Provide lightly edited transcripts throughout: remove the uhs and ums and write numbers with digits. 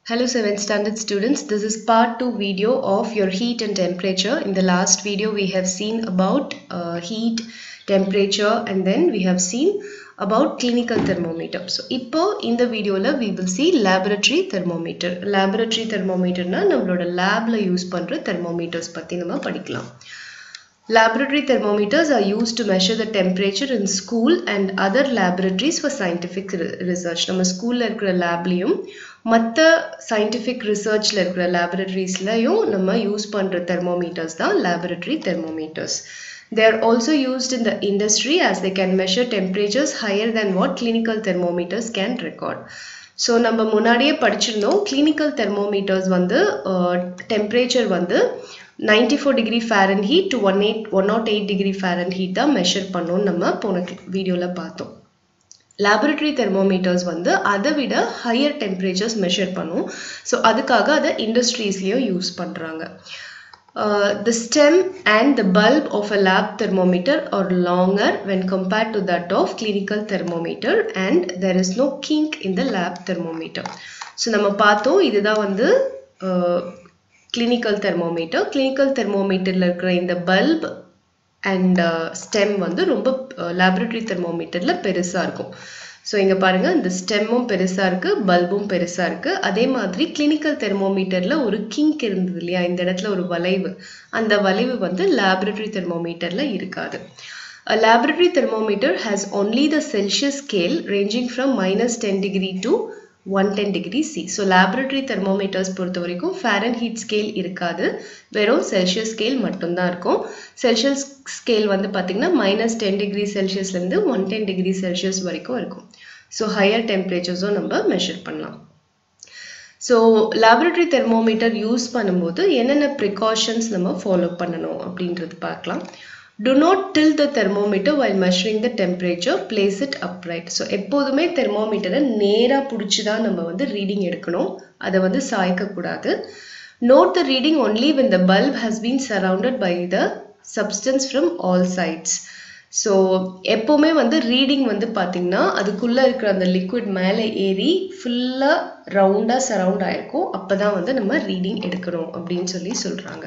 Hello 7th standard students, this is part 2 video of your heat and temperature. In the last video we have seen about heat, temperature and then we have seen about clinical thermometer. So இப்போ இந்த வீடியோல we will see laboratory thermometer. Laboratory thermometer na நம்மளோட labல use பண்ற thermometers பத்தி நம்ம படிக்கலாம். Laboratory thermometers are used to measure the temperature in school and other laboratories for scientific research. நம்ம ஸ்கூல்ல இருக்கிற லேப்லயும் மற்ற scientific researchல இருக்கிற laboratories-லயும் நம்ம யூஸ் பண்ற thermometers தான் laboratory thermometers. They are also used in the industry as they can measure temperatures higher than what clinical thermometers can record. So நம்ம முன்னாடியே படிச்சிருந்தோம் clinical thermometers வந்து temperature வந்து 94 degree Fahrenheit to 108 degree Fahrenheit தான் measure பண்ணோம் நம்ம போன வீடியோல பார்த்தோம். Laboratory thermometers வந்து அதை விட higher temperatures measure பண்ணும். So அதுக்காக அதை industries-லயும் யூஸ் பண்றாங்க. The stem and the bulb of a lab thermometer are longer when compared to that of clinical thermometer and there is no kink in the lab thermometer. So நம்ம பார்த்தோம் இதுதான் வந்து clinical thermometer. Clinical thermometerல இருக்கிற இந்த bulb and stem வந்து ரொம்ப laboratory thermometerல பெருசா இருக்கும். So இங்க பாருங்க இந்த ஸ்டெம்மும் பெருசா இருக்கு பல்பும் பெருசா இருக்கு. அதே மாதிரி clinical thermometerல ஒரு kink இருந்தது இல்லையா இந்த இடத்துல ஒரு வளைவு அந்த வளைவு வந்து laboratory thermometerல இருக்காது. A laboratory thermometer has only the Celsius scale ranging from -10 degree to 110 degree C. So laboratory thermometers பொறுத்த வரைக்கும் Fahrenheit scale இருக்காது. வெறும் Celsius scale மட்டும்தான் இருக்கும். Celsius scale வந்து பாத்தீங்கன்னா -10 degree Celsiusல இருந்து 110 degree Celsius வரைக்கும் இருக்கும். So higher temperatures நம்ம measure பண்ணலாம். So laboratory thermometer யூஸ் பண்ணும்போது என்னென்ன precautions நம்ம follow பண்ணணும் அப்படின்றது பார்க்கலாம். Do not tilt the thermometer while measuring the temperature. Place it upright. So எப்போதுமே thermometer நேரா புடிச்சு தான் நம்ம வந்து ரீடிங் எடுக்கணும். அதை வந்து சாய்க்க கூடாது. Note the reading only when the bulb has been surrounded by the substance from all sides. So எப்போவுமே வந்து ரீடிங் வந்து பாத்தீங்கன்னா அதுக்குள்ள இருக்கிற அந்த லிக்விட் மேலே ஏறி ஃபுல்லா ரவுண்டா சரவுண்ட் ஆயிருக்கும். அப்பதான் வந்து நம்ம ரீடிங் எடுக்கணும் அப்படின்னு சொல்றாங்க.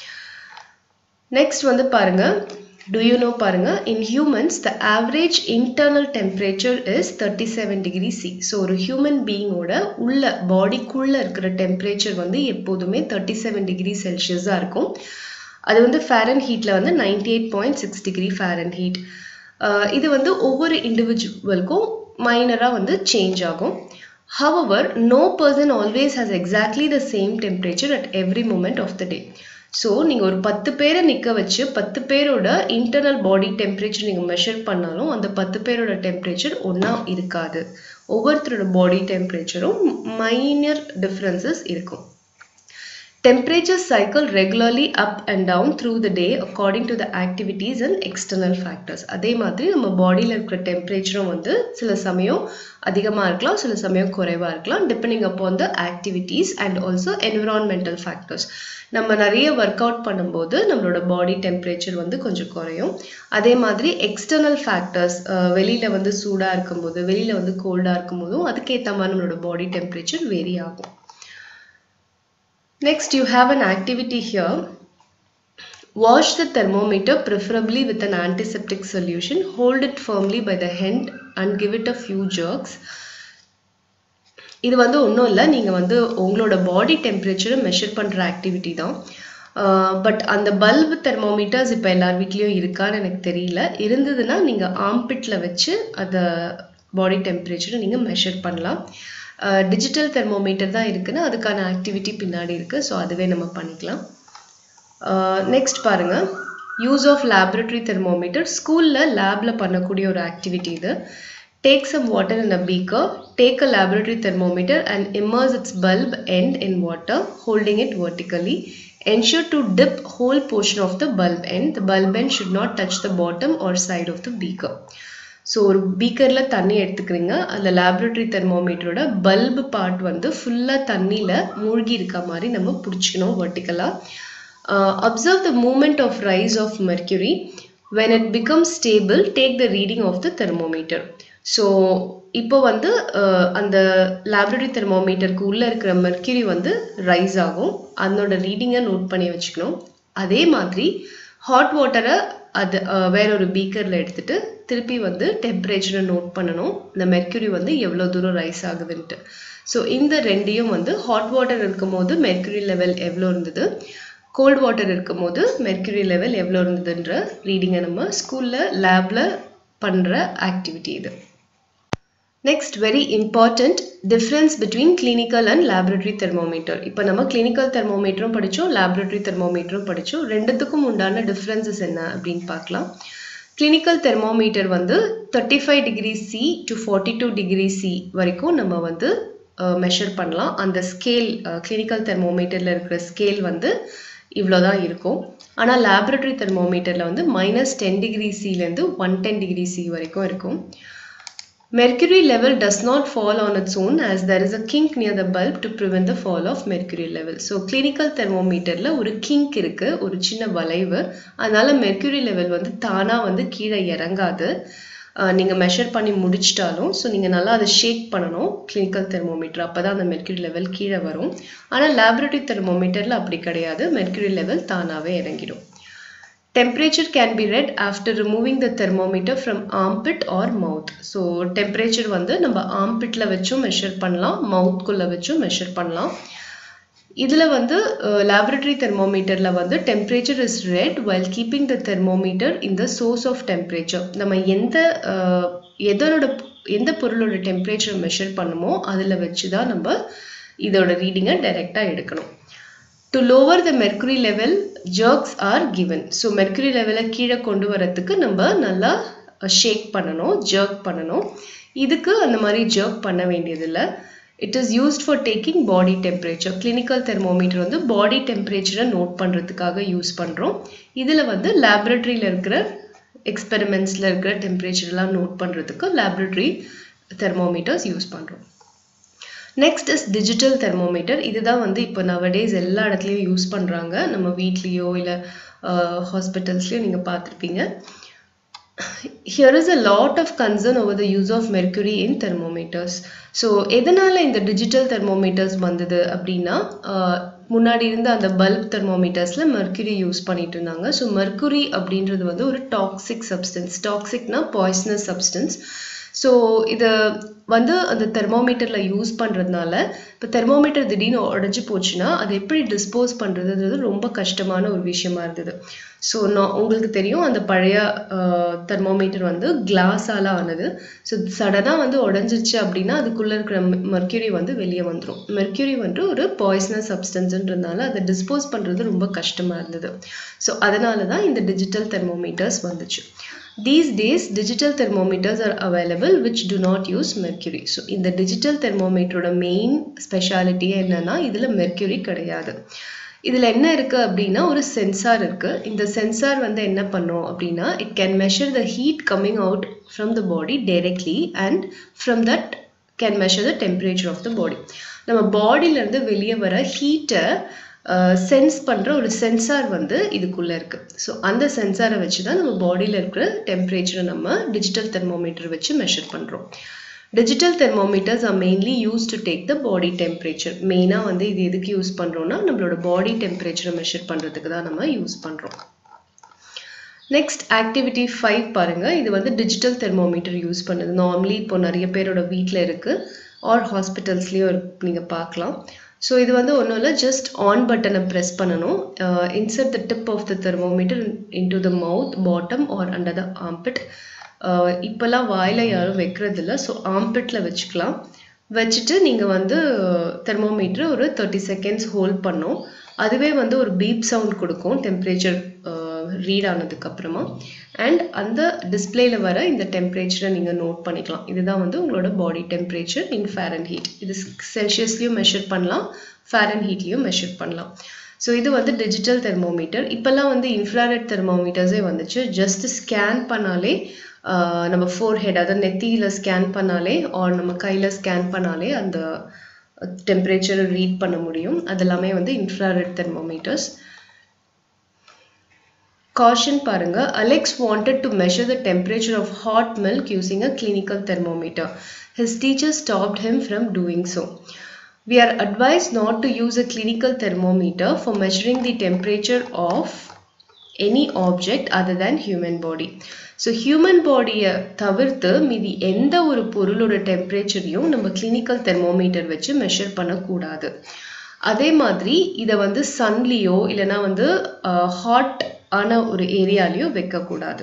நெக்ஸ்ட் வந்து பாருங்க Do you know பாருங்க in humans the average internal temperature is 37 degree C. So ஒரு human being ஓட உள்ள பாடிக்குள்ள இருக்கிற temperature வந்து எப்போதுமே 37 degree Celsius இருக்கும். அது வந்து Fahrenheitல வந்து 98.6 degree Fahrenheit. இது வந்து ஒவ்வொரு இண்டிவிஜுவலுக்கும் மைனரா வந்து சேஞ்ச் ஆகும். However, no person always has exactly the same temperature at every moment of the day. So நீங்க ஒரு 10 பேரை நிக்க வச்சு 10 பேரோட internal body temperature நீங்க measure பண்ணாலும் அந்த 10 பேரோட temperature ஒண்ணா இருக்காது. ஒவ்வொருத்தரோட body temperatureம் minor differences இருக்கும். Temperatures cycle regularly up and down through the day according to the activities and external factors. அதே மாதிரி நம்ம பாடியில இருக்கிற டெம்பரேச்சரும் வந்து சில சமயம் அதிகமா இருக்கலாம் சில சமயம் குறைவா இருக்கலாம் depending upon the activities and also environmental factors. நம்ம நிறைய ஒர்க் அவுட் பண்ணும்போது நம்மளோட பாடி டெம்பரேச்சர் வந்து கொஞ்சம் குறையும். அதே மாதிரி எக்ஸ்டர்னல் ஃபேக்டர்ஸ் வெளியில வந்து சூடா இருக்கும்போது வெளியில வந்து கோல்டா இருக்கும்போதும் அதுக்கேற்ற மாதிரி நம்மளோட பாடி டெம்பரேச்சர் வேரி ஆகும். Next, you have an activity here. Wash the thermometer preferably with an antiseptic solution. Hold it firmly by the end and give it a few jerks. இது வந்து ஒன்றும் இல்லை நீங்கள் வந்து உங்களோட பாடி டெம்பரேச்சரை மெஷர் பண்ணுற ஆக்டிவிட்டி தான். பட் அந்த பல்ப் தெர்மோமீட்டர்ஸ் இப்போ எல்லார் வீட்லேயும் இருக்கான்னு எனக்கு தெரியல. இருந்ததுன்னா நீங்கள் ஆம்பிட்டில் வச்சு அதை பாடி டெம்பரேச்சரை நீங்கள் மெஷர் பண்ணலாம். டிஜிட்டல் தெர்மோமீட்டர் தான் இருக்குன்னா அதுக்கான ஆக்டிவிட்டி பின்னாடி இருக்கு. ஸோ அதுவே நம்ம பண்ணிக்கலாம். நெக்ஸ்ட் பாருங்க யூஸ் ஆஃப் லேபரட்டரி தெர்மோமீட்டர். ஸ்கூலில் லேபில் பண்ணக்கூடிய ஒரு ஆக்டிவிட்டி இது. Take some water in a beaker. Take a laboratory thermometer and immerse its bulb end in water, holding it vertically. Ensure to dip whole portion of the bulb end. The bulb end should not touch the bottom or side of the beaker. So ஒரு பீக்கர்ல தண்ணி எடுத்துக்கிறீங்க. அந்த laboratory தெர்மோமீட்டரோட bulb part வந்து ஃபுல்லா தண்ணியில மூழ்கி இருக்க மாதிரி நம்ம புடிச்சுக்கணும் வெர்டிகலா. Observe the movement of rise of mercury. When it becomes stable, take the reading of the thermometer. So இப்போ வந்து அந்த லேபரட்டரி தெர்மோமீட்டருக்கு உள்ளே இருக்கிற மெர்க்யூரி வந்து ரைஸ் ஆகும். அதனோட ரீடிங்கை நோட் பண்ணி வச்சுக்கணும். அதே மாதிரி ஹாட் வாட்டரை அது வேற ஒரு பீக்கரில் எடுத்துட்டு திருப்பி வந்து டெம்பரேச்சரை நோட் பண்ணணும். இந்த மெர்க்யூரி வந்து எவ்வளோ தூரம் ரைஸ் ஆகுதுன்ட்டு. ஸோ இந்த ரெண்டையும் வந்து ஹாட் வாட்டர் இருக்கும்போது மெர்க்யூரி லெவல் எவ்வளோ இருந்தது, கோல்ட் வாட்டர் இருக்கும்போது மெர்க்யூரி லெவல் எவ்வளோ இருந்ததுன்ற ரீடிங்கை நம்ம ஸ்கூலில் லேபில் பண்ணுற ஆக்டிவிட்டி இது. Next very important difference between clinical and laboratory thermometer. இப்போ நம்ம கிளினிக்கல் தெர்மோமீட்டரும் படித்தோம், லேபரட்டரி தெர்மோமீட்டரும் படித்தோம். ரெண்டுத்துக்கும் உண்டான டிஃப்ரென்சஸ் என்ன அப்படின்னு பார்க்கலாம். கிளினிக்கல் தெர்மோமீட்டர் வந்து 35 degree C to 42 degree C வரைக்கும் நம்ம வந்து மெஷர் பண்ணலாம். அந்த ஸ்கேல் கிளினிக்கல் தெர்மோமீட்டரில் இருக்கிற ஸ்கேல் வந்து இவ்வளோதான் இருக்கும். ஆனால் லேபரட்டரி தெர்மோமீட்டரில் வந்து -10 டிகிரி சிலேருந்து 110 டிகிரி சி வரைக்கும் இருக்கும். Mercury level does not fall on its own as there is a kink near the bulb to prevent the fall of mercury level. So clinical thermometer la ஒரு kink இருக்கு, ஒரு சின்ன வளைவு. அதனால mercury level வந்து தானா வந்து கீழே இறங்காது. நீங்க மெஷர் பண்ணி முடிச்சிட்டாலும் ஸோ நீங்க நல்லா அதை ஷேக் பண்ணணும் கிளினிக்கல் தெர்மோமீட்டர், அப்பதான் அந்த மெர்க்யூரி லெவல் கீழே வரும். ஆனால் லேபரட்டரி தெர்மோமீட்டர்ல அப்படி கிடையாது, மெர்க்யூரி லெவல் தானாவே இறங்கிடும். Temperature can be read after removing the thermometer from armpit or mouth. So temperature வந்து நம்ம armpitல வச்சும் மெஷர் பண்ணலாம், மவுத்குள்ள வச்சும் மெஷர் பண்ணலாம். இதுல வந்து laboratory thermometerல வந்து temperature is read while keeping the thermometer in the source of temperature. நம்ம எந்த பொருளோட டெம்பரேச்சர் மெஷர் பண்ணுமோ அதில் வச்சு தான் நம்ம இதோட ரீடிங்கை டைரெக்டா எடுக்கணும். To lower the mercury level, jerks are given. So mercury level கீழே கொண்டு வரதுக்கு நம்ம நல்லா ஷேக் பண்ணணும், ஜர்க் பண்ணணும். இதுக்கு அந்த மாதிரி ஜர்க் பண்ண வேண்டியதில்லை. It is used for taking body temperature. Clinical thermometer வந்து body temperature நோட் பண்ணுறதுக்காக யூஸ் பண்ணுறோம். இதில் வந்து லேபரட்டரியில் இருக்கிற எக்ஸ்பெரிமெண்ட்ஸில் இருக்கிற டெம்பரேச்சர்லாம் நோட் பண்ணுறதுக்கு லேபரட்டரி தெர்மோமீட்டர்ஸ் யூஸ் பண்ணுறோம். Next is digital thermometer. இதுதான் வந்து இப்போ நவடேஸ் எல்லா இடத்துலையும் யூஸ் பண்ணுறாங்க. நம்ம வீட்லேயோ இல்லை ஹாஸ்பிட்டல்ஸ்லையோ நீங்கள் பார்த்துருப்பீங்க. Here is a lot of concern over the use of mercury in thermometers. So எதனால இந்த டிஜிட்டல் தெர்மோமீட்டர்ஸ் வந்தது அப்படின்னா, முன்னாடி இருந்த அந்த பல்ப் தெர்மோமீட்டர்ஸில் மெர்க்குரி யூஸ் பண்ணிட்டு இருந்தாங்க. ஸோ மெர்க்குரி அப்படின்றது வந்து ஒரு டாக்ஸிக் சப்ஸ்டன்ஸ். டாக்ஸிக்னா பாய்சனஸ் சப்ஸ்டன்ஸ். ஸோ இதை வந்து அந்த தெர்மோமீட்டரில் யூஸ் பண்ணுறதுனால இப்போ தெர்மோமீட்டர் திடீர்னு உடஞ்சி போச்சுன்னா அதை எப்படி டிஸ்போஸ் பண்ணுறதுன்றது ரொம்ப கஷ்டமான ஒரு விஷயமா இருந்தது. ஸோ உங்களுக்கு தெரியும், அந்த பழைய தெர்மோமீட்டர் வந்து கிளாஸால் ஆனது. ஸோ சடனாக வந்து உடஞ்சிருச்சு அப்படின்னா அதுக்குள்ளே இருக்கிற மெர்க்குரி வந்து வெளியே வந்துடும். மெர்க்குரி வந்து ஒரு பாய்சனஸ் சப்ஸ்டன்ஸ்ன்றதுனால அதை டிஸ்போஸ் பண்ணுறது ரொம்ப கஷ்டமாக இருந்தது. ஸோ அதனால தான் இந்த டிஜிட்டல் தெர்மோமீட்டர்ஸ் வந்துச்சு. These days, digital thermometers are available which do not use mercury. So, இந்த digital thermometer main speciality என்னன்னா இதுல mercury கிடையாது. இதுல என்ன இருக்கு அப்படின்னா ஒரு சென்சார் இருக்கு. இந்த சென்சார் வந்து என்ன பண்ணும் அப்படின்னா it can measure the heat coming out from the body directly and from that can measure the temperature of the body. நம்ம பாடியில இருந்து வெளியே வர ஹீட்டை சென்ஸ் பண்ணுற ஒரு சென்சார் வந்து இதுக்குள்ளே இருக்குது. ஸோ அந்த சென்சாரை வச்சு தான் நம்ம பாடியில் இருக்கிற டெம்பரேச்சரை நம்ம டிஜிட்டல் தெர்மோமீட்டர் வச்சு மெஷர் பண்ணுறோம். Digital thermometers are mainly use to take the body temperature. மெயினாக வந்து இது எதுக்கு யூஸ் பண்ணுறோன்னா நம்மளோட பாடி டெம்பரேச்சரை மெஷர் பண்ணுறதுக்கு தான் நம்ம யூஸ் பண்ணுறோம். நெக்ஸ்ட் ஆக்டிவிட்டி 5 பாருங்கள். இது வந்து டிஜிட்டல் தெர்மோமீட்டர் யூஸ் பண்ணுது. நார்மலி இப்போ நிறைய பேரோட வீட்டில் இருக்குது, ஆர் ஹாஸ்பிட்டல்ஸ்லேயும் நீங்கள் பார்க்கலாம். ஸோ இது வந்து ஒன்றும் இல்லை, ஜஸ்ட் ஆன் பட்டனை ப்ரெஸ் பண்ணணும். Insert the tip of the thermometer into the mouth, bottom or under the armpit. இப்போல்லாம் வாயில் யாரும் வைக்கிறதில்ல, ஸோ ஆம்பிட்டில் வச்சுக்கலாம். வச்சுட்டு நீங்கள் வந்து தெர்மோமீட்டரை ஒரு 30 செகண்ட்ஸ் ஹோல்ட் பண்ணோம். அதுவே வந்து ஒரு பீப் சவுண்ட் கொடுக்கும் டெம்பரேச்சர் ரீட் ஆனதுக்கப்புறமா. அண்ட் அந்த டிஸ்பிளேல வர இந்த டெம்பரேச்சரை நீங்கள் நோட் பண்ணிக்கலாம். இதுதான் வந்து உங்களோட பாடி டெம்பரேச்சர் இன் ஃபாரன்ஹீட். இது செல்சியஸ்லையும் மெஷர் பண்ணலாம், ஃபாரன்ஹீட்லையும் மெஷர் பண்ணலாம். ஸோ இது வந்து டிஜிட்டல் தெர்மோமீட்டர். இப்போல்லாம் வந்து இன்ஃப்ராரெட் தெர்மோமீட்டர்ஸே வந்துச்சு. ஜஸ்ட் ஸ்கேன் பண்ணாலே நம்ம ஃபோர்ஹெட், அதாவது நெத்தியில் ஸ்கேன் பண்ணாலே ஆர் நம்ம கையில் ஸ்கேன் பண்ணாலே அந்த டெம்பரேச்சரை ரீட் பண்ண முடியும். அதெல்லாமே வந்து இன்ஃப்ராரெட் தெர்மோமீட்டர்ஸ். Caution பாருங்க, Alex wanted to measure the temperature of hot milk using a clinical thermometer. His teacher stopped him from doing so. We are advised not to use a clinical thermometer for measuring the temperature of any object other than human body. So human body தவிர்த்து மீதி எந்த ஒரு பொருளோட டெம்பரேச்சரையும் நம்ம clinical thermometer வச்சு measure பண்ணக்கூடாது. அதே மாதிரி இதை வந்து சன்லியோ இல்லைனா வந்து ஹாட் ஆன ஒரு ஏரியாலையோ வைக்கக்கூடாது.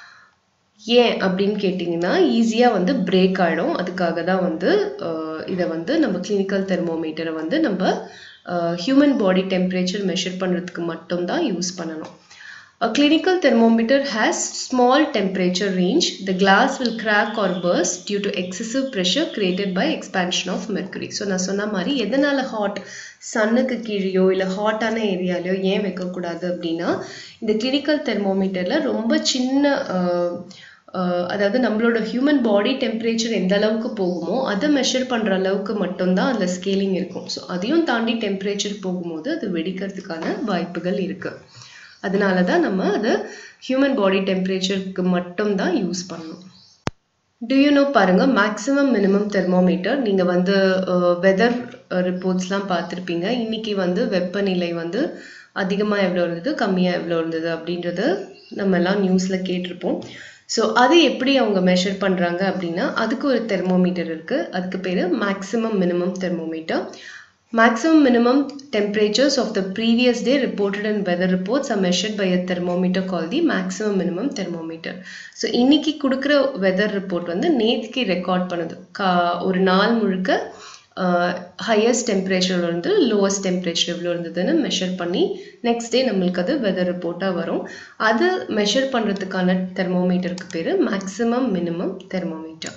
ஏன் அப்படின்னு கேட்டிங்கன்னா ஈஸியாக வந்து பிரேக் ஆகிடும். அதுக்காக தான் வந்து இதை வந்து நம்ம கிளினிக்கல் தெர்மோமீட்டரை வந்து நம்ம ஹியூமன் பாடி டெம்பரேச்சர் மெஷர் பண்ணுறதுக்கு மட்டும்தான் யூஸ் பண்ணணும். A clinical thermometer has small temperature range. The glass will crack or burst due to excessive pressure created by expansion of mercury. So நான் சொன்ன மாதிரி எதனால ஹாட் சன்னுக்கு கீழேயோ இல்லை ஹாட்டான ஏரியாலையோ ஏன் வைக்கக்கூடாது அப்படின்னா இந்த கிளினிக்கல் தெர்மோமீட்டரில் ரொம்ப சின்ன அதாவது நம்மளோட ஹியூமன் பாடி டெம்பரேச்சர் எந்த அளவுக்கு போகுமோ அதை மெஷர் பண்ணுற அளவுக்கு மட்டும்தான் அதில் ஸ்கேலிங் இருக்கும். ஸோ அதையும் தாண்டி டெம்பரேச்சர் போகும்போது அது வெடிக்கிறதுக்கான வாய்ப்புகள் இருக்குது. அதனால தான் நம்ம அதை ஹியூமன் பாடி டெம்பரேச்சருக்கு மட்டும்தான் யூஸ் பண்ணணும். Do you know பாருங்க, மேக்ஸிமம் மினிமம் தெர்மோமீட்டர் நீங்கள் வந்து வெதர் ரிப்போர்ட்ஸ்லாம் பார்த்துருப்பீங்க. இன்னைக்கு வந்து வெப்பநிலை வந்து அதிகமாக எவ்வளோ இருந்தது கம்மியாக எவ்வளோ இருந்தது அப்படின்றத நம்ம எல்லாம் நியூஸில் கேட்டிருப்போம். ஸோ அது எப்படி அவங்க மெஷர் பண்ணுறாங்க அப்படின்னா அதுக்கு ஒரு தெர்மோமீட்டர் இருக்குது. அதுக்கு பேர் maximum minimum thermometer. Maximum minimum temperatures of the previous day reported in weather reports are measured by a thermometer called the maximum minimum thermometer. So இன்னைக்கு கொடுக்குற weather report வந்து நேற்றுக்கு ரெக்கார்ட் பண்ணுது. ஒரு நாள் முழுக்க highest temperature இருந்து lowest temperature எவ்வளோ இருந்ததுன்னு மெஷர் பண்ணி நெக்ஸ்ட் டே நம்மளுக்கு அது வெதர் ரிப்போர்ட்டாக வரும். அது மெஷர் பண்ணுறதுக்கான தெர்மோமீட்டருக்கு பேர் மேக்ஸிமம் மினிமம் தெர்மோமீட்டர்.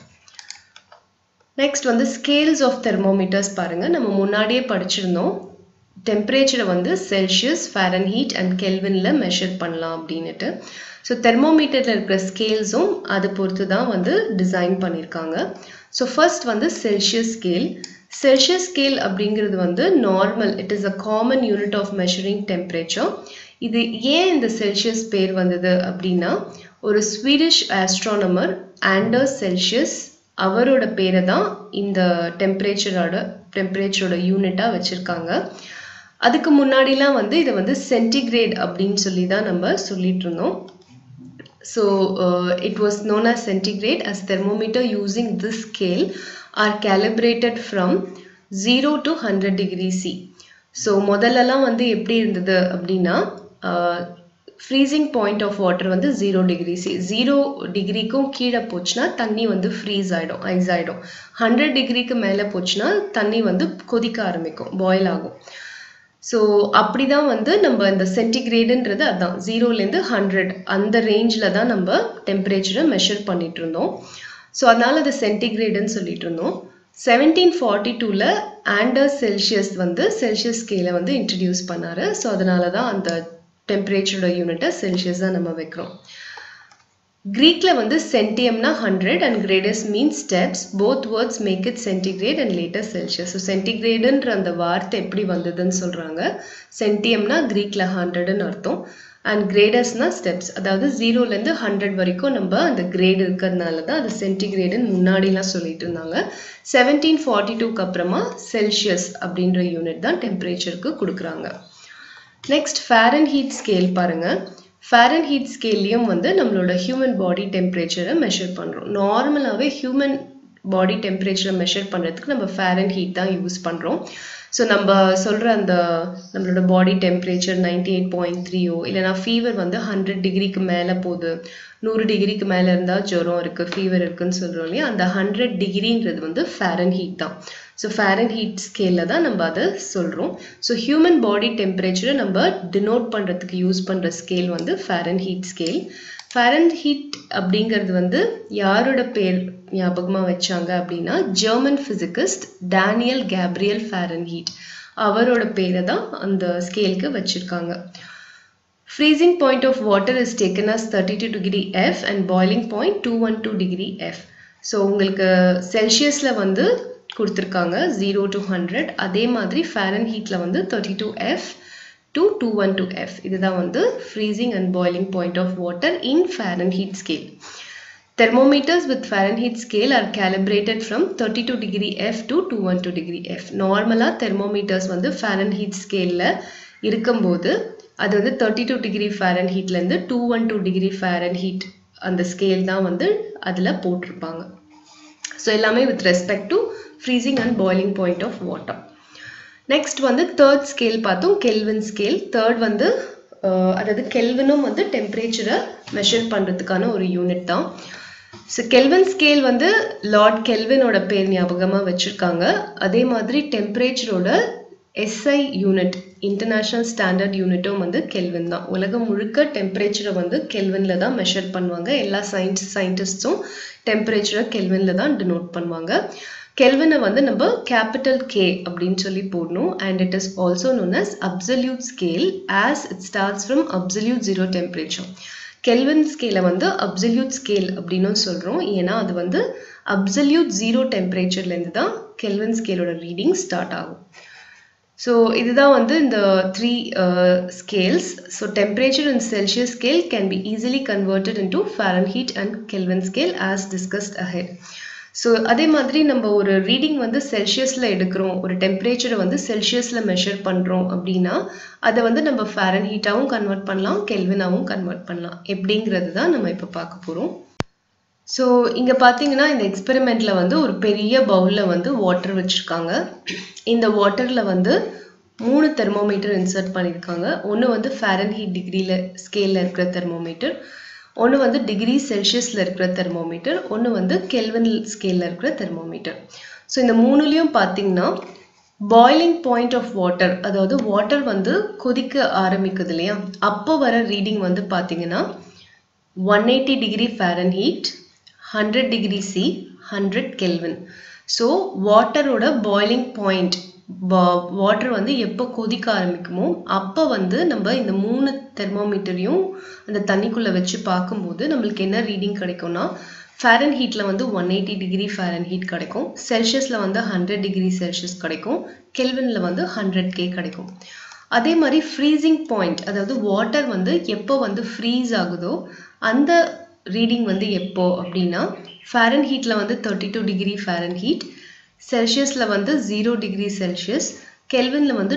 நெக்ஸ்ட் வந்து ஸ்கேல்ஸ் ஆஃப் தெர்மோமீட்டர்ஸ் பாருங்க. நம்ம முன்னாடியே படிச்சிருந்தோம் டெம்பரேச்சரை வந்து செல்சியஸ், ஃபாரன்ஹீட் அண்ட் கெல்வின்ல மெஷர் பண்ணலாம் அப்படின்னுட்டு. ஸோ தெர்மோமீட்டரில் இருக்கிற ஸ்கேல்ஸும் அதை பொறுத்து தான் வந்து டிசைன் பண்ணியிருக்காங்க. ஸோ ஃபர்ஸ்ட் வந்து செல்சியஸ் ஸ்கேல். செல்சியஸ் ஸ்கேல் அப்படிங்கிறது வந்து normal, it is a common unit of measuring temperature. இது ஏன் இந்த செல்சியஸ் பேர் வந்தது அப்படின்னா ஒரு ஸ்வீடிஷ் ஆஸ்ட்ரானமர் ஆண்டர்ஸ் செல்சியஸ் அவரோட பேரை தான் இந்த டெம்பரேச்சரோட யூனிட்டாக வச்சுருக்காங்க. அதுக்கு முன்னாடிலாம் வந்து இதை வந்து சென்டிகிரேட் அப்படின்னு சொல்லி தான் நம்ம சொல்லிட்டு இருந்தோம். So it was known as centigrade as thermometer using this scale are calibrated from 0 to 100 degree C. So முதல்லலாம் வந்து எப்படி இருந்தது அப்படின்னா ஃப்ரீசிங் பாயிண்ட் ஆஃப் வாட்டர் வந்து 0 டிகிரி சி. 0 டிகிரிக்கும் கீழே போச்சுன்னா தண்ணி வந்து ஃப்ரீஸ் ஆகிடும், ஐஸ் ஆகிடும். 100 டிகிரிக்கு மேலே போச்சுன்னா தண்ணி வந்து கொதிக்க ஆரம்பிக்கும், பாயில் ஆகும். ஸோ அப்படி தான் வந்து நம்ம இந்த சென்டிகிரேடுன்றது அதுதான் 0லேருந்து 100 அந்த ரேஞ்சில் தான் நம்ம டெம்பரேச்சரை மெஷர் பண்ணிட்டு இருந்தோம். ஸோ அதனால அது சென்டிகிரேடுன்னு சொல்லிட்டு இருந்தோம். 1742ல் ஆண்டர்ஸ் செல்சியஸ் வந்து செல்சியஸ் ஸ்கேலை வந்து இன்ட்ரடியூஸ் பண்ணாரு. ஸோ அதனால தான் அந்த டெம்பரேச்சரோட யூனிட்டை செல்சியஸ் தான் நம்ம வைக்கிறோம். கிரீக்கில் வந்து சென்டியம்னா 100 and gradus mean steps. Both words make it centigrade and later Celsius. So சென்டிகிரேடுன்ற அந்த வார்த்தை எப்படி வந்ததுன்னு சொல்கிறாங்க. சென்டியம்னா கிரீக்கில் 100ன்னு அர்த்தம் அண்ட் கிரேடஸ்னா ஸ்டெப்ஸ். அதாவது 0லேருந்து 100 வரைக்கும் நம்ம அந்த கிரேட் இருக்கிறதுனால தான் அது சென்டிகிரேடுன்னு முன்னாடிலாம் சொல்லிட்டு இருந்தாங்க. 1742க்கு அப்புறமா செல்சியஸ் அப்படின்ற யூனிட் தான் டெம்பரேச்சருக்கு கொடுக்குறாங்க. நெக்ஸ்ட் ஃபாரன்ஹீட் ஸ்கேல் பாருங்க. ஃபாரன்ஹீட் ஸ்கேல்லையும் வந்து நம்மளோட ஹியூமன் பாடி டெம்பரேச்சரை மெஷர் பண்ணுறோம். நார்மலாகவே ஹியூமன் பாடி டெம்பரேச்சரை மெஷர் பண்ணுறதுக்கு நம்ம ஃபாரன்ஹீட் தான் யூஸ் பண்ணுறோம். ஸோ நம்ம சொல்கிற அந்த நம்மளோட பாடி டெம்பரேச்சர் 98.3 இல்லைனா ஃபீவர் வந்து 100 டிகிரிக்கு மேலே போகுது, 100 டிகிரிக்கு மேலே இருந்தால் ஜுரம் இருக்குது, ஃபீவர் இருக்குதுன்னு சொல்கிறோம் இல்லையா, அந்த 100 டிகிரின்றது வந்து ஃபாரன்ஹீட் தான். ஸோ ஃபாரன்ஹீட் ஸ்கேலில் தான் நம்ம அதை சொல்கிறோம். ஸோ ஹியூமன் பாடி டெம்பரேச்சரை நம்ம டினோட் பண்ணுறதுக்கு யூஸ் பண்ணுற ஸ்கேல் வந்து ஃபாரன்ஹீட் ஸ்கேல். ஃபாரன்ஹீட் அப்படிங்கிறது வந்து யாரோட பேர் ஞாபகமாக வச்சாங்க அப்படின்னா German physicist Daniel Gabriel Fahrenheit, அவரோட பேரை தான் அந்த ஸ்கேலுக்கு வச்சுருக்காங்க. Freezing point of water is taken as 32 degree F and boiling point 212 degree F. So உங்களுக்கு செல்சியஸில் வந்து கொடுத்துருக்காங்க 0 to 100. அதே மாதிரி ஃபாரன்ஹீட்டில் வந்து 32 F, to 212F. இதுதான் வந்து freezing and boiling point of water in Fahrenheit scale. Thermometers with Fahrenheit scale are calibrated from 32 degree F to 212 degree F. Normally thermometers வந்து Fahrenheit scale இருக்கும்போது அது வந்து 32 degree Fahrenheit ல இருந்து 212 degree Fahrenheit அந்த scale தான் வந்து அதுல போட்டிருப்பாங்க. So எல்லாமே with respect to freezing and boiling point of water. Next வந்து third scale பார்த்தோம், Kelvin scale. Third வந்து அதாவது கெல்வினும் வந்து டெம்பரேச்சரை மெஷர் பண்ணுறதுக்கான ஒரு யூனிட் தான். ஸோ கெல்வின் ஸ்கேல் வந்து லார்ட் கெல்வினோட பேர் ஞாபகமாக வச்சுருக்காங்க. அதே மாதிரி டெம்பரேச்சரோட SI யூனிட், இன்டர்நேஷ்னல் ஸ்டாண்டர்ட் யூனிட்டும் வந்து கெல்வின் தான். உலகம் முழுக்க டெம்பரேச்சரை வந்து கெல்வினில் தான் மெஷர் பண்ணுவாங்க. எல்லா சயின்டிஸ்ட்ஸும் டெம்பரேச்சரை கெல்வினில் தான் டினோட் பண்ணுவாங்க. கெல்வினை வந்து நம்ம கேபிட்டல் K அப்படின்னு சொல்லி போடணும். And it is also known as absolute scale as it starts from absolute zero temperature. Kelvin ஸ்கேலை வந்து அப்சல்யூட் ஸ்கேல் அப்படின்னு சொல்கிறோம். ஏன்னா அது வந்து அப்சல்யூட் ஜீரோ டெம்பரேச்சர்லேருந்து தான் கெல்வின் ஸ்கேலோட ரீடிங் ஸ்டார்ட் ஆகும். ஸோ இதுதான் வந்து இந்த 3 scales. So temperature in Celsius scale can be easily converted into Fahrenheit and Kelvin scale as discussed ahead. So அதே மாதிரி நம்ம ஒரு ரீடிங் வந்து செல்சியஸில் எடுக்கிறோம், ஒரு டெம்பரேச்சரை வந்து செல்சியஸில் மெஷர் பண்ணுறோம் அப்படின்னா அதை வந்து நம்ம ஃபாரன்ஹீட்டாகவும் கன்வெர்ட் பண்ணலாம், கெல்வினாகவும் கன்வெர்ட் பண்ணலாம். எப்படிங்கிறது தான் நம்ம இப்போ பார்க்க போகிறோம். ஸோ இங்கே பார்த்தீங்கன்னா இந்த எக்ஸ்பெரிமெண்ட்டில் வந்து ஒரு பெரிய பவுலில் வந்து வாட்டர் வச்சுருக்காங்க. இந்த வாட்டரில் வந்து 3 தெர்மோமீட்டர் இன்சர்ட் பண்ணியிருக்காங்க. ஒன்று வந்து ஃபாரன்ஹீட் டிகிரியில் ஸ்கேலில் இருக்கிற தெர்மோமீட்டர், ஒன்று வந்து டிகிரி செல்சியஸில் இருக்கிற தெர்மோமீட்டர், ஒன்று வந்து கெல்வின் ஸ்கேலில் இருக்கிற தெர்மோமீட்டர். ஸோ இந்த 3லையும் பார்த்தீங்கன்னா பாய்லிங் பாயிண்ட் ஆஃப் வாட்டர், அதாவது வாட்டர் வந்து கொதிக்க ஆரம்பிக்குது இல்லையா, அப்போ வர ரீடிங் வந்து பார்த்தீங்கன்னா 180 degree Fahrenheit, 100 degree C, 100 Kelvin. So வாட்டரோட பாய்லிங் பாயிண்ட், வாட்டர் வந்து எப்போ கொதிக்க ஆரம்பிக்குமோ அப்போ வந்து நம்ம இந்த 3 தெர்மோமீட்டரையும் அந்த தண்ணிக்குள்ளே வச்சு பார்க்கும்போது நம்மளுக்கு என்ன ரீடிங் கிடைக்கும்னா, ஃபாரன்ஹீட்டில் வந்து 180 டிகிரி ஃபாரன்ஹீட் கிடைக்கும், செல்சியஸில் வந்து 100 டிகிரி செல்சியஸ் கிடைக்கும், கெல்வினில் வந்து 100K கிடைக்கும். அதே மாதிரி ஃப்ரீசிங் பாயிண்ட், அதாவது வாட்டர் வந்து எப்போ வந்து ஃப்ரீஸ் ஆகுதோ அந்த ரீடிங் வந்து எப்போ அப்படின்னா ஃபாரன்ஹீட்டில் வந்து 32 டிகிரி ஃபாரன்ஹீட், செல்சியஸில் வந்து 0 டிகிரி செல்சியஸ், கெல்வினில் வந்து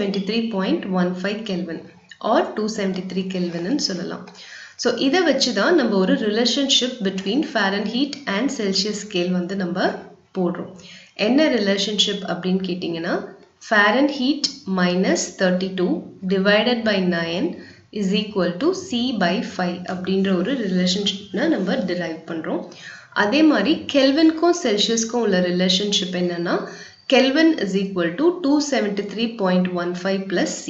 273.15 கெல்வின் ஆர் 273 கெல்வின்னு சொல்லலாம். ஸோ இதை வச்சு தான் நம்ம ஒரு relationship between Fahrenheit and Celsius scale வந்து நம்ம போடுறோம். என்ன ரிலேஷன்ஷிப் அப்படின்னு கேட்டிங்கன்னா, Fahrenheit -32 divided by 9 is equal to C/5 அப்படின்ற ஒரு ரிலேஷன்ஷிப்னை நம்ம டிரைவ் பண்ணுறோம். அதே மாதிரி கெல்வின்க்கும் செல்சியஸ்க்கும் உள்ள ரிலேஷன்ஷிப் என்னன்னா, Kelvin is equal to 273.15 + C.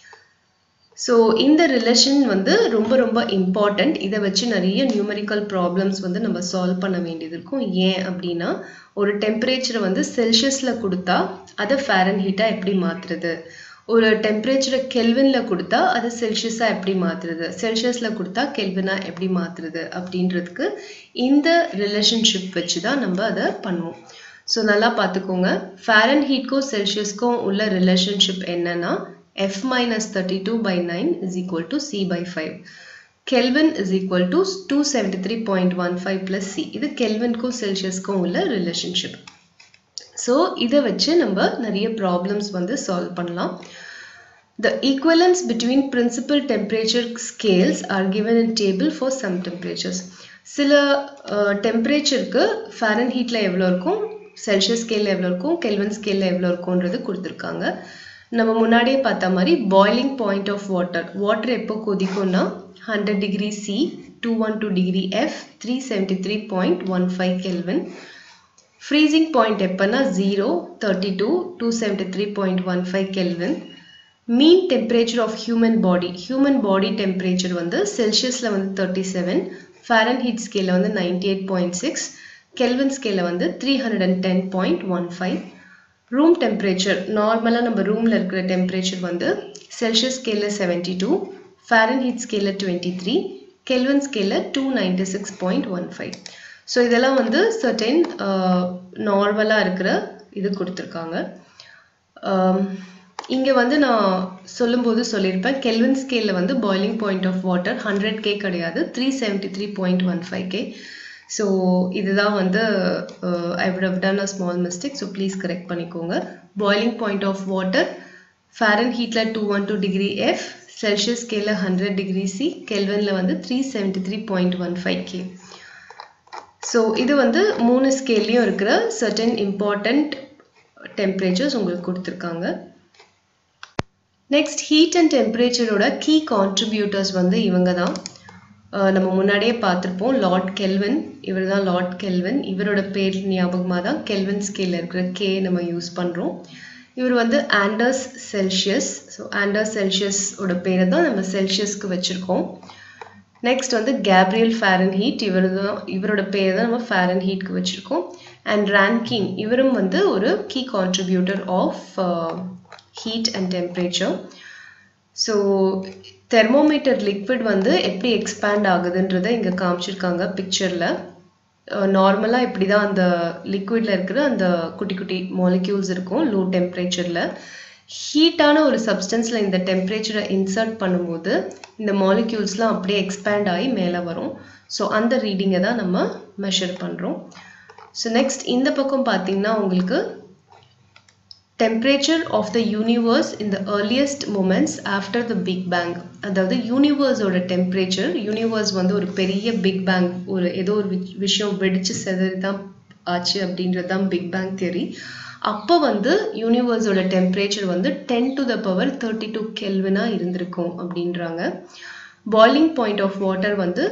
So இந்த ரிலேஷன் வந்து ரொம்ப ரொம்ப இம்பார்ட்டண்ட். இதை வச்சு நிறைய நியூமெரிக்கல் ப்ராப்ளம்ஸ் வந்து நம்ம சால்வ் பண்ண வேண்டியது இருக்கும். ஏன் அப்படின்னா, ஒரு டெம்பரேச்சரை வந்து செல்சியஸில் கொடுத்தா அதை ஃபாரன்ஹீட்டாக எப்படி மாற்றுறது, ஒரு டெம்பரேச்சரை கெல்வினில் கொடுத்தா அது செல்சியஸாக எப்படி மாற்றுறது, செல்சியஸில் கொடுத்தா கெல்வினாக எப்படி மாற்றுறது அப்படின்றதுக்கு இந்த ரிலேஷன்ஷிப் வச்சு தான் நம்ம அதை பண்ணுவோம். ஸோ நல்லா பார்த்துக்கோங்க, ஃபாரன்ஹீட்க்கும் செல்சியஸ்க்கும் உள்ள ரிலேஷன்ஷிப் என்னன்னா, F-32/9 is equal to C/5. Kelvin is equal to 273.15 plus C. இது கெல்வின்க்கும் செல்சியஸ்க்கும் உள்ள ரிலேஷன்ஷிப். ஸோ இதை வச்சு நம்ம நிறைய ப்ராப்ளம்ஸ் வந்து சால்வ் பண்ணலாம். The equivalence between principal temperature scales are given in table for some temperatures. சில டெம்பரேச்சருக்கு ஃபாரன்ஹீட்டில் எவ்வளோ இருக்கும், செல்சியஸ் ஸ்கேலில் எவ்வளோ இருக்கும், கெல்வின் ஸ்கேலில் எவ்வளோ இருக்கும்ன்றது கொடுத்துருக்காங்க. நம்ம முன்னாடியே பார்த்த மாதிரி boiling point of water, water எப்போ கொதிக்கும்னா 100 degree C, 212 degree F, 373.15 Kelvin. Freezing point எப்போனா 0, 32, 273.15 Kelvin. Mean temperature of human body temperature வந்து செல்சியஸில் வந்து 37, ஃபாரன்ஹீட் ஸ்கேலில் வந்து 98.6, கெல்வின் ஸ்கேலில் வந்து 310.15. ரூம் டெம்பரேச்சர், நார்மலாக நம்ம ரூமில் இருக்கிற டெம்பரேச்சர் வந்து செல்சியஸ் ஸ்கேலில் 72, ஃபாரன்ஹீட் ஸ்கேலில் 23, கெல்வின் ஸ்கேலில் 296.15. ஸோ இதெல்லாம் வந்து சர்டைன் நார்மலாக இருக்கிற இது கொடுத்துருக்காங்க. இங்கே வந்து நான் சொல்லும்போது சொல்லியிருப்பேன் கெல்வின் ஸ்கேலில் வந்து boiling point of water 100K கிடையாது 373.15K. ஸோ இதுதான் வந்து I would have done a small mistake. So please correct பண்ணிக்கோங்க. பாய்லிங் பாயிண்ட் ஆஃப் வாட்டர் ஃபாரன்ஹீட்டில் 212 டிகிரி F, செல்சியஸ் ஸ்கேலில் 100 டிகிரி C, கெல்வினில் வந்து 373.15K. ஸோ இது வந்து 3 ஸ்கேல்லையும் இருக்கிற சர்டன் இம்பார்ட்டண்ட் டெம்பரேச்சர்ஸ் உங்களுக்கு கொடுத்துருக்காங்க. நெக்ஸ்ட் ஹீட் அண்ட் டெம்பரேச்சரோட கீ கான்ட்ரிபியூட்டர்ஸ் வந்து இவங்க தான். நம்ம முன்னாடியே பார்த்துருப்போம் லார்ட் கெல்வின். இவர் தான் லார்ட் கெல்வின். இவரோட பேர் ஞாபகமாக தான் கெல்வின் ஸ்கேலில் இருக்கிற K நம்ம யூஸ் பண்ணுறோம். இவர் வந்து ஆண்டர்ஸ் செல்சியஸ். ஸோ ஆண்டர்ஸ் செல்சியஸோட பேரை தான் நம்ம செல்சியஸ்க்கு வச்சுருக்கோம். நெக்ஸ்ட் வந்து கேப்ரியல் ஃபாரன்ஹீட். இவரோட பேர் தான் நம்ம ஃபாரன்ஹீட்க்கு வச்சுருக்கோம். அண்ட் ரான்கின், இவரும் வந்து ஒரு key contributor of heat and temperature. So thermometer liquid வந்து எப்படி எக்ஸ்பேண்ட் ஆகுதுன்றதை இங்கே காமிச்சிருக்காங்க பிக்சரில். நார்மலாக இப்படி தான் அந்த லிக்விடில் இருக்கிற அந்த குட்டி குட்டி மாலிக்யூல்ஸ் இருக்கும் லோ டெம்பரேச்சரில். ஹீட்டான ஒரு சப்ஸ்டன்ஸில் இந்த டெம்பரேச்சரை இன்சர்ட் பண்ணும்போது இந்த மாலிக்யூல்ஸ்லாம் அப்படியே எக்ஸ்பேண்ட் ஆகி மேலே வரும். ஸோ அந்த ரீடிங்கை தான் நம்ம மெஷர் பண்ணுறோம். ஸோ நெக்ஸ்ட் இந்த பக்கம் பார்த்தீங்கன்னா உங்களுக்கு temperature of the universe in the earliest moments after the big bang. அதாவது யூனிவர்ஸோட டெம்பரேச்சர், யூனிவர்ஸ் வந்து ஒரு பெரிய பிக் பேங், ஒரு ஏதோ ஒரு விஷயம் வெடிச்சு செதறி தான் ஆச்சு அப்படின்றது தான் பிக் பேங் தியரி. அப்போ வந்து யூனிவர்ஸோட டெம்பரேச்சர் வந்து 10 to the power 32 கெல்வினாக இருந்திருக்கும் அப்படின்றாங்க. பாய்லிங் பாயிண்ட் ஆஃப் வாட்டர் வந்து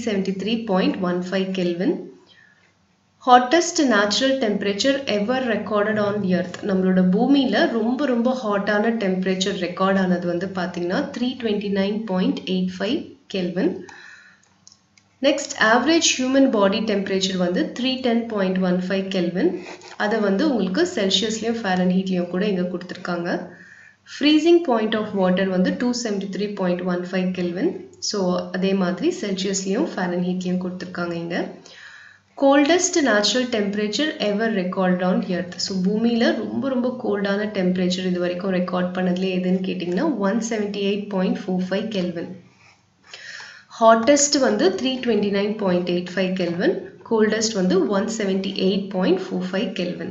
373.15 Kelvin. Hottest natural temperature ever recorded on the earth. நம்மளோட பூமியில் ரொம்ப ரொம்ப ஹாட்டான டெம்பரேச்சர் ரெக்கார்ட் ஆனது வந்து பார்த்தீங்கன்னா 329.85 Kelvin. Next average human body temperature வந்து 310.15 கெல்வின். அதை வந்து உங்களுக்கு செல்சியஸ்லேயும் ஃபாரன்ஹீட்லேயும் கூட இங்கே கொடுத்துருக்காங்க. ஃப்ரீசிங் பாயிண்ட் ஆஃப் வாட்டர் வந்து 273.15 கெல்வின். ஸோ அதே மாதிரி செல்சியஸ்லேயும் ஃபாரன்ஹீட்லேயும் கொடுத்துருக்காங்க இங்கே. Coldest natural temperature ever record on earth. So பூமியில் ரொம்ப ரொம்ப கோல்டான டெம்பரேச்சர் இது வரைக்கும் ரெக்கார்ட் பண்ணதுலேயே எதுன்னு கேட்டிங்கன்னா 178.45 கெல்வின். ஹாட்டஸ்ட் வந்து 329.85 கெல்வின். கோல்டஸ்ட் வந்து 178.45 Kelvin.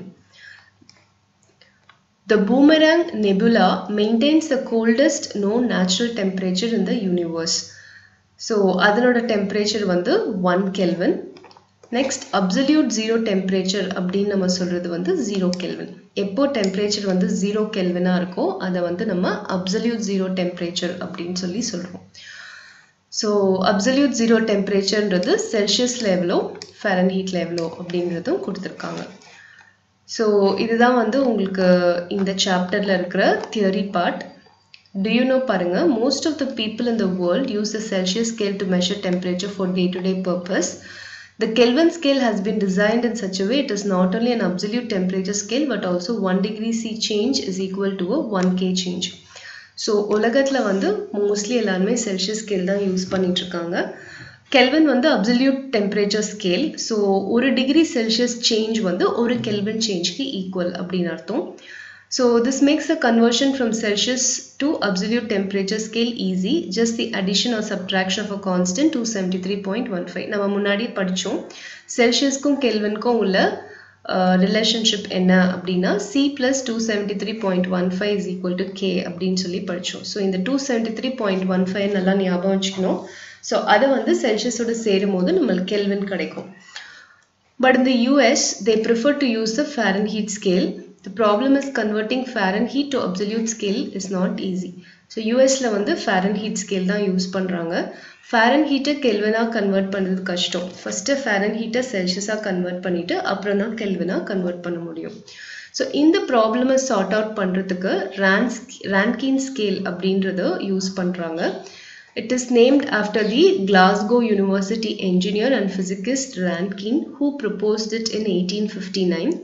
The Boomerang Nebula maintains the coldest known natural temperature in the universe. So அதனோட டெம்பரேச்சர் வந்து 1 Kelvin. Next absolute zero temperature அப்படின்னு நம்ம சொல்கிறது வந்து 0 கெல்வின். எப்போ டெம்பரேச்சர் வந்து 0 கெல்வினாக இருக்கோ அதை வந்து நம்ம அப்சல்யூட் ஜீரோ டெம்பரேச்சர் அப்படின்னு சொல்கிறோம். ஸோ அப்சல்யூட் ஜீரோ டெம்பரேச்சர்ன்றது செல்சியஸில் எவ்வளோ, ஃபாரன்ஹீட்டில் எவ்வளோ அப்படின்றதும் கொடுத்துருக்காங்க. ஸோ இதுதான் வந்து உங்களுக்கு இந்த சாப்டரில் இருக்கிற theory part. Do you know பாருங்க, most of the people in the world use the Celsius scale to measure temperature for day-to-day purpose. The Kelvin scale has been designed in such a way it is not only an absolute temperature scale but also 1 degree C change is equal to a 1 K change. So உலகத்துல வந்து mostly எல்லாருமே Celsius scale தான் use பண்ணிட்டு இருக்காங்க. Kelvin வந்து absolute temperature scale. So 1 degree Celsius change வந்து 1 Kelvin changeக்கு equal அப்படின்னு அர்த்தம். So this makes the conversion from Celsius to absolute temperature scale easy. Just the addition or subtraction of a constant 273.15. நம்ம முன்னாடி படிச்சோம் செல்சியஸ்க்கும் கெல்வின்க்கும் உள்ள ரிலேஷன்ஷிப் என்ன அப்படின்னா C plus 273.15 is equal to K அப்படின்னு சொல்லி படிச்சோம். ஸோ இந்த 273.15 நல்லா ஞாபகம் வச்சுக்கணும். ஸோ அதை வந்து செல்சியஸோட சேரும் போது நம்மளுக்கு கெல்வின் கிடைக்கும். But in the US they prefer to use the Fahrenheit scale. The problem is converting Fahrenheit to absolute scale is not easy. So USல வந்து Fahrenheit scale தான் யூஸ் பண்ணுறாங்க. Fahrenheit-ஐ கெல்வினாக கன்வெர்ட் பண்ணுறது கஷ்டம். ஃபஸ்ட்டு Fahrenheit-ஐ செல்சியஸாக கன்வெர்ட் பண்ணிவிட்டு அப்புறம் தான் கெல்வினாக கன்வெர்ட் பண்ண முடியும். ஸோ இந்த ப்ராப்ளமை சார்ட் அவுட் பண்ணுறதுக்கு ரான்கின் ஸ்கேல் அப்படின்றத யூஸ் பண்ணுறாங்க. It is named after the Glasgow University engineer and physicist Rankine, who proposed it in 1859.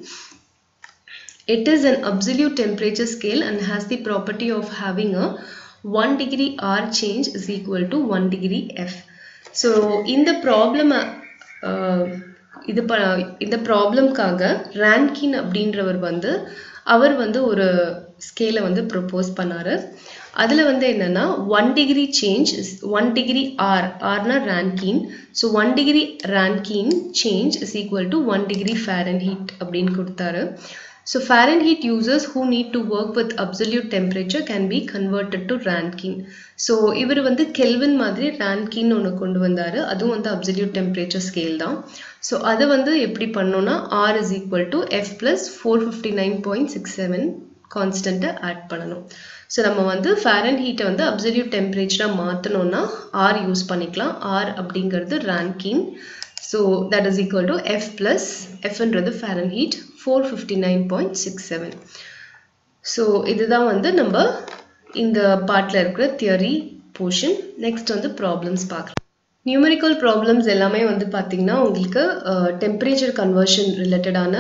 It is an absolute temperature scale and has the property of having a 1 degree R change is equal to 1 degree F. So இந்த ப்ராப்ளம்காக Rankine அப்படின்றவர் வந்து அவர் வந்து ஒரு ஸ்கேலை வந்து propose பண்ணாரு. அதில் வந்து என்னன்னா 1 degree change is 1 degree Rனா Rankine. So 1 degree Rankine change is equal to 1 degree Fahrenheit அப்படின்னு கொடுத்தாரு. So Fahrenheit users who need to work with absolute temperature can be converted to Rankine. So இவர் வந்து Kelvin மாதிரி Rankine ஒன்று கொண்டு வந்தாரு. அதுவும் வந்து absolute temperature scale தான். So அதை வந்து எப்படி பண்ணோம்னா R is equal to F plus 459.67 கான்ஸ்டன்ட்டை ஆட் பண்ணணும். ஸோ நம்ம வந்து Fahrenheit வந்து absolute temperature மாற்றணும்னா R யூஸ் பண்ணிக்கலாம். R அப்படிங்கிறது Rankine. So that is equal to F plus Fன்றது Fahrenheit 459.67. So இதுதான் வந்து நம்ம இந்த பார்ட்ல இருக்கிற தியரி போர்ஷன். நெக்ஸ்ட் வந்து ப்ராப்ளம்ஸ் பார்க்கலாம். நியூமெரிக்கல் ப்ராப்ளம்ஸ் எல்லாமே வந்து பார்த்தீங்கன்னா உங்களுக்கு டெம்பரேச்சர் கன்வர்ஷன் ரிலேட்டடான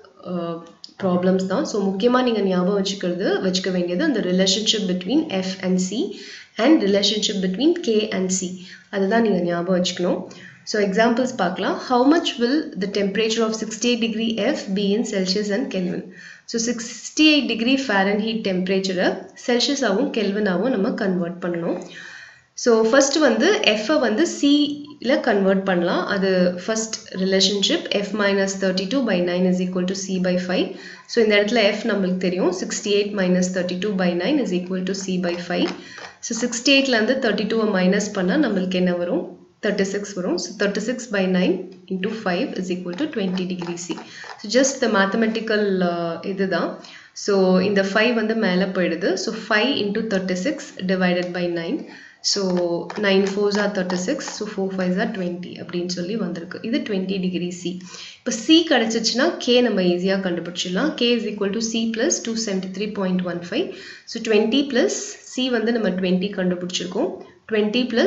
ப்ராப்ளம்ஸ் தான். ஸோ முக்கியமாக நீங்கள் ஞாபகம் வச்சுக்க வேண்டியது அந்த relationship between F and C and relationship between K and C, அதுதான் நீங்கள் ஞாபகம் வச்சுக்கணும். ஸோ எக்ஸாம்பிள்ஸ் பார்க்கலாம். How much will the temperature of 68 degree F be in Celsius and Kelvin? So 68 degree Fahrenheit டெம்பரேச்சரை செல்சியஸாகவும் கெல்வினாகவும் நம்ம கன்வெர்ட் பண்ணணும். ஸோ ஃபர்ஸ்ட் வந்து எஃப்ஐ வந்து சியில் கன்வெர்ட் பண்ணலாம். அது first relationship F minus 32/9 is equal to C by 5. So இந்த இடத்துல எஃப் நம்மளுக்கு தெரியும் 68 minus 32/9 is equal to C by 5. So 68லேருந்து 32 மைனஸ் பண்ணால் நம்மளுக்கு என்ன வரும்? 36 வரும். So 36/9 into 5 is equal to 20 degree C. So just the mathematical இதுதான். ஸோ இந்த 5 வந்து மேலே போயிடுது. So 5 into 36 divided by 9. So 9 4s are 36. So 4 5s are 20 அப்படின்னு சொல்லி வந்திருக்கு. இது 20 degree C. இப்போ C கிடச்சிச்சுன்னா K நம்ம ஈஸியாக கண்டுபிடிச்சிடலாம். K is equal to C plus 273.15. So 20 plus C வந்து நம்ம 20 கண்டுபிடிச்சிருக்கோம். 20 plus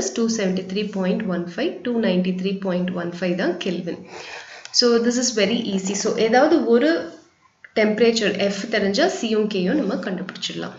273.15 293.15 தான் Kelvin. So this is very easy. So ஏதாவது ஒரு temperature F தெரிஞ்சா Cயும் Kயும் நம்ம கண்டுபிடிச்சிடலாம்.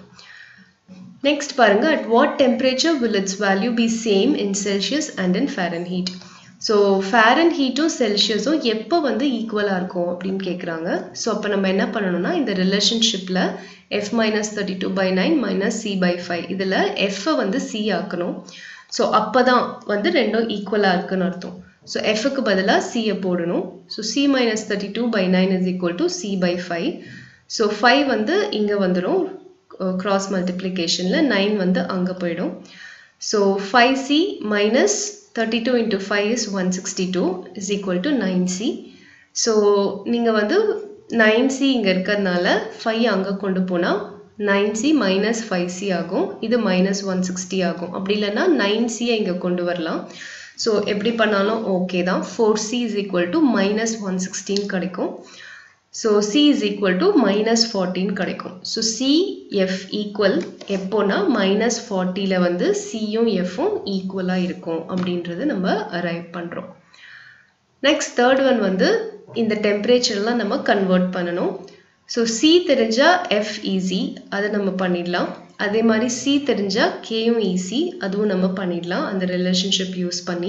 Next பாருங்க, at what temperature will its value be same in Celsius and in Fahrenheit? So Fahrenheitடும் செல்சியஸும் எப்போ வந்து ஈக்குவலாக இருக்கும் அப்படின்னு கேட்குறாங்க. ஸோ அப்போ நம்ம என்ன பண்ணணும்னா இந்த ரிலேஷன்ஷிப்பில் F minus 32/9 minus C by 5 இதில் Fஐ வந்து C ஆக்கணும். ஸோ அப்போ தான் வந்து ரெண்டும் ஈக்குவலாக இருக்குன்னு அர்த்தம். ஸோ Fக்கு பதிலாக Cயை போடணும். ஸோ C minus 32/9 is equal to C by 5. So 5 வந்து இங்கே வந்துடும் cross multiplicationல, 9 வந்து அங்கே போயிடும். So 5C minus 32 into 5 is 162 is equal to 9C. So நீங்கள் வந்து 9C இங்கே இருக்கிறதுனால 5 அங்கே கொண்டு போனால் 9C minus 5C ஆகும். இது minus 160 ஆகும். அப்படி இல்லைன்னா 9C இங்கே கொண்டு வரலாம். ஸோ எப்படி பண்ணாலும் ஓகே தான். 4C is equal to minus 116 கிடைக்கும். So C is equal to minus 14 கிடைக்கும். ஸோ CF equal எப்போனா minus 40ல் வந்து Cயும் Fயும் ஈக்குவலாக இருக்கும் அப்படின்றது நம்ம அரைவ் பண்ணுறோம். நெக்ஸ்ட் தேர்ட் ஒன் வந்து இந்த டெம்பரேச்சர்லாம் நம்ம கன்வெர்ட் பண்ணணும். ஸோ C தெரிஞ்சால் F ஈஸி, அதை நம்ம பண்ணிடலாம். அதே மாதிரி C தெரிஞ்சால் Kயும் ஈஸி, அதுவும் நம்ம பண்ணிடலாம் அந்த ரிலேஷன்ஷிப் யூஸ் பண்ணி.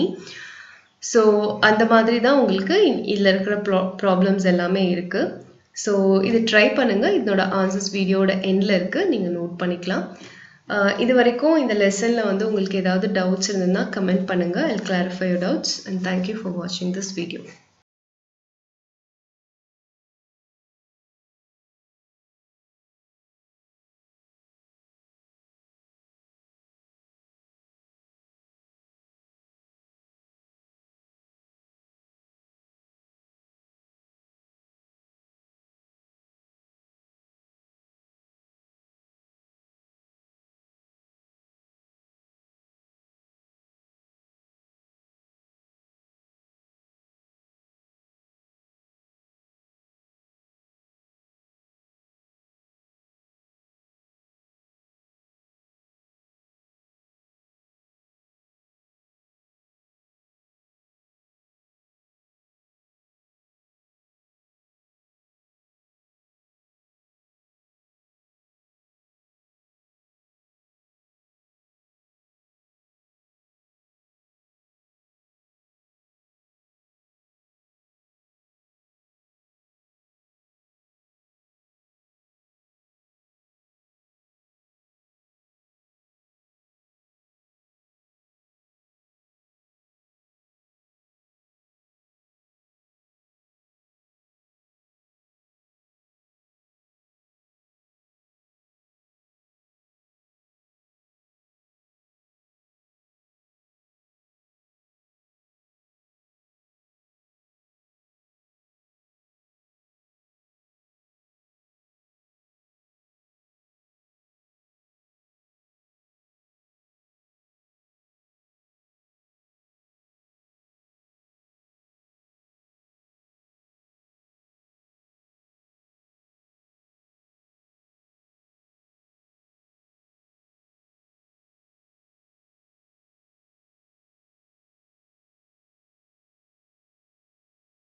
ஸோ அந்த மாதிரி தான் உங்களுக்கு இதில் இருக்கிற ப்ராப்ளம்ஸ் எல்லாமே இருக்குது. ஸோ இது ட்ரை பண்ணுங்கள். இதனோட ஆன்சர்ஸ் வீடியோட எண்டில் இருக்குது, நீங்கள் நோட் பண்ணிக்கலாம். இது வரைக்கும் இந்த லெசனில் வந்து உங்களுக்கு ஏதாவது டவுட்ஸ் இருந்ததுன்னா கமெண்ட் பண்ணுங்கள். I'll clarify your doubts and thank you for watching this video.